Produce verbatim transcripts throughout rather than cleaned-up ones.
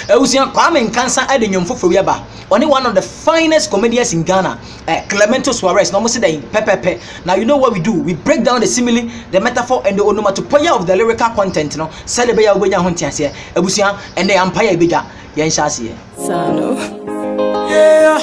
Ebusia Kwame Nkansah ade nyomfo fo wiaba. Only one of the finest comedians in Ghana. Uh, Clemento Suarez. No more say that Pepeepe. Now you know what we do. We break down the simile, the metaphor, and the onomatopoeia of the lyrical content. No, celebrate your wenya hontianse. Ebusia and the empire bija. Yen shasi. Sano. Yeah.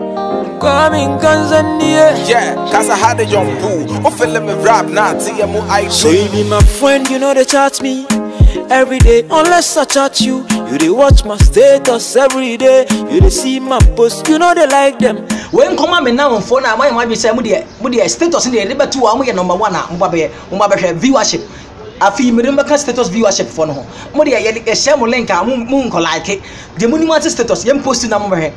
Kwame Nkansah yeah. Yeah, cause I had a young boo. Who feel me rap now? See you I so you be my friend, you know they chat me every day. Unless I chat you, you they watch my status every day. You they see my posts, you know they like them. When come on now on phone, I might be saying, "Mudia status in the number two, I'm number one. Mbabe, Mbabe viewership. I feel me remember status viewership for no. Mudia a share link, I'm moon like it. The monument status, young posting number.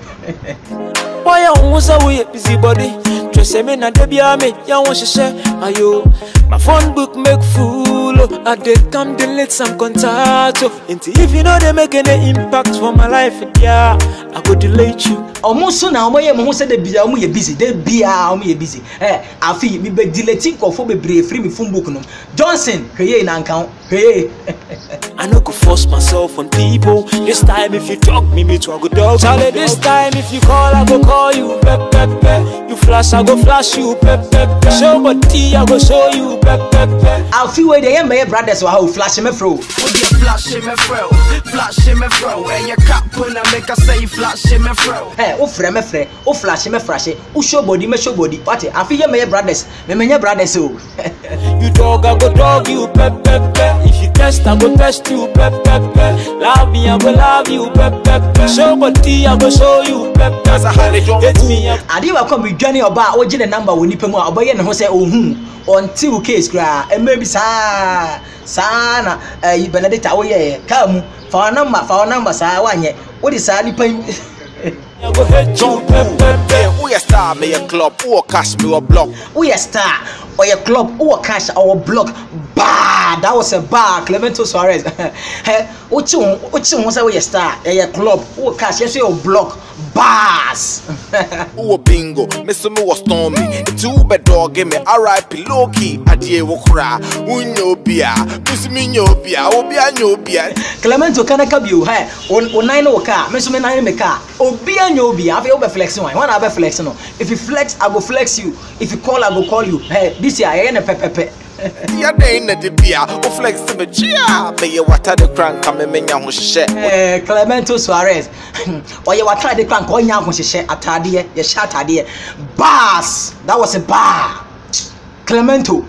Why I was away busy body? Just say me na debia me, ya want to share. Ayo, my phone book make fool. I did come delete some contact. Into if you know they make any impact for my life, yeah, I go delete you. Almost so now, my mom said they be busy. They be busy. Eh, I feel me be deleting or for be brave free me phone book no. Johnson, hey na account, hey. I no go force myself on people. This time if you talk me, me to a good dog. Charlie, this time if you call, I go call you. Pepeepe. You flash, I go flash you. Pepeepe. Show body, I go show you. Pepeepe. I feel where they am my brothers who flash me through. Flash me through, flash me through. And your cap when I make a say flash me through. Hey, oh frame me frame, oh flash me flash, oh show body me show body. What? I feel my brothers, me my brothers so. You dog, I go dog you. Pepeepe. If you test, I go test you. Pepeepe. Love me, I go love you. Pepeepe. Show body, I go show you. Pepeepe. Get me up. I didn't come with Johnny or bar or the number when you pay more. Boy, and who say oh hmm until case cry and maybe sa sana eh Benedicta oh yeah come for a number for a number sa one yeah. What is that? I go hit you. Pepeepe. we a star, me a club, or cash me or block. We a star or a club or cash or block. Bah, that was a bar. Clemento Suarez. Hey, what you what you want to say? We a star, a club or cash, yes, or block. Bars. Ooh, bingo, Mister Mo was stormy. Two bed dog, give me R I P low key. A dear wokra, unyo bia, Miss Minyo bia, Obia Nobia. Clemento can I come you? Hey, on nine o car, Miss Menai me car. Obia Nobia, I've over flexing one. One other flexing. If you flex, I go flex you. If you call, I go call you. Hey, this year I ain't a pepepe. Ya day na de bia, o flex me chia. May you water the crank, come and menya who share. Eh, Clemento Suarez. Or you water the crank, or ya who share at Tadia, you shot idea. Bars. That was a bar. Clemento.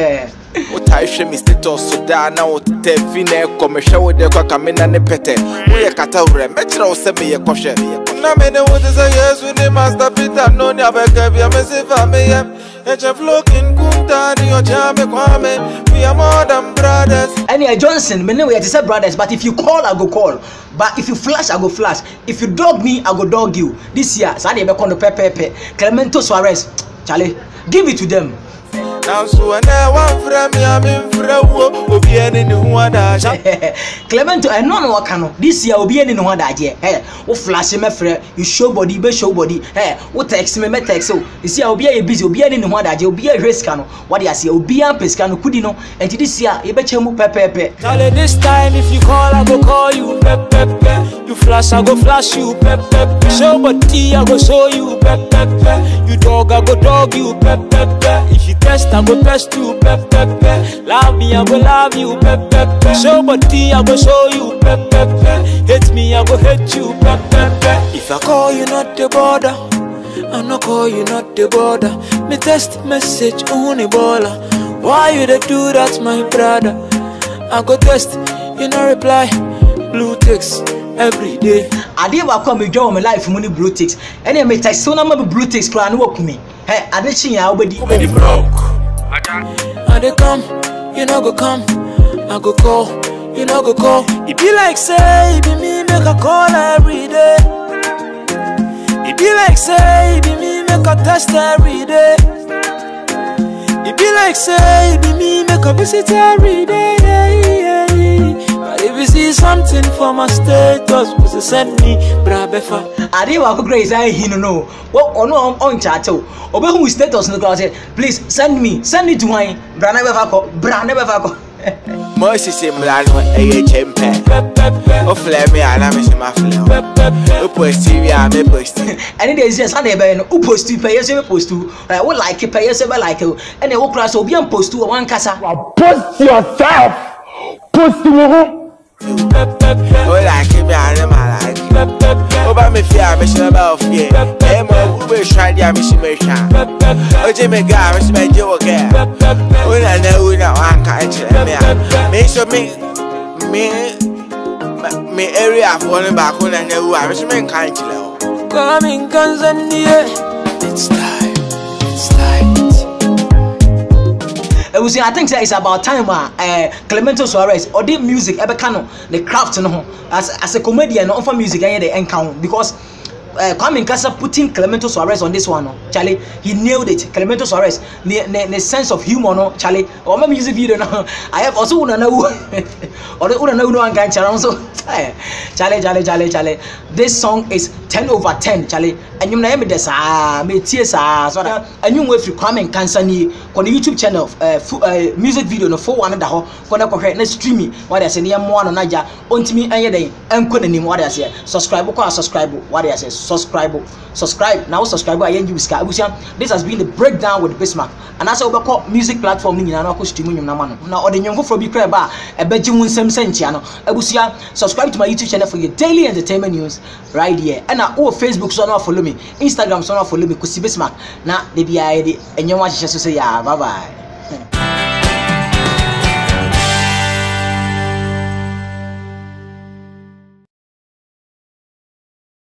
What I show me status so that now te fine commercial with the Kwame and the pete. We a catawre, metro send me a question. Na me know what is a yes with the master Peter, no never gave you a message for me. H F looking kunta, your jammy Kwame. We are more than brothers. Anyway, Johnson, me know we are to say brothers, but if you call, I go call. But if you flash, I go flash. If you dog me, I go dog you. This year, Sunday, be called Pepeepe. Clemento Suarez. Charlie, give it to them. Now so and one from me, I'm in Frewo, Obian in the one Clemento, I know what can this year will be any one idea. Hey, what flash me friend, you show body, be show body. Hey, what text me, me text so. You see, I'll be a busy, will be any one idea, will be a risk cano. What you see, will be a pescano, could you know? And this year, you bet you move Pepeepe. Charlie, this time if you call, I go call you. Pepeepe. You flash, I go flash you. Pepeepe. Show body, I go show you. Pepeepe. You dog, I go dog you. Pepeepe. If you test, I go test you. Pepeepe. Love me, I go love you. Pepeepe. Show body, I go show you. Pepeepe. Hate me, I go hate you. Pepeepe. If I call you, not the border. I no call you, not the border. Me test message on a baller. Why you they do that, my brother? I go test, you no reply. Blue ticks every day. I did what come with my life money blue ticks. And I may text so number blue ticks clan work me. Hey, I didn't see how many broke. I they come, you know go come. I go call, you know go call. It be like say, it be me make a call every day. It be like say, it be me make a test every day. It be like say, it be me make a visit every day. But if you see something for my status, please send me brabefa. I didn't want to grace I he no. What on on chat oh. Obe who status no go say please send me, send it to my brand never call, brand never call. Moses Imlano, a champion. Oh, Flemmy, and I'm a mafia. Oh, post T V, I'm a post. And it is just a neighbor who post to pay us, post to, I would like it, pay us ever like you, and they will cross or be on post to one casa. Post yourself! Post to Oh, like him, I like. Oh, but me fear, I'm sure about fear. Emma, who will try the mission? Oh, Jimmy Garris, my dear girl. Oh, I know that one can't me. So me, me, me area of one back when I know I was meant kind to know. Kwame Nkansah, it's time, it's time. I think that it's about time uh, Clemento Suarez or the music ebekano the craft no as as a comedian no for music and the encounter because uh, Kwame Nkansah putting Clemento Suarez on this one no Charlie he nailed it. Clemento Suarez the, the, the sense of humor no Charlie or my music video no I have also una know or the una know no one can so Charlie Charlie Charlie Charlie this song is ten over ten Charlie and you know me this ah me tears ah so that and you wait for Kwame Nkansah ni on the YouTube channel uh, uh, music video no for one da ho kona ko hwe na streaming what they say ne mo no naja ontimi anye den enko nanim what they say subscribe ko subscribe what they say subscribe subscribe now subscribe ayen you ska abusia this has been the breakdown with Bismarck and as we call music platform ni nyina na ko stream nyum na ma no na odenyon foforo bi kra ba e beji hu nsem sentia no abusia subscribe to my YouTube channel for your daily entertainment news right here and na o Facebook so na follow me Instagram so na follow me Kusi Bismarck na de bia de enyo wa hye so say ya bye bye.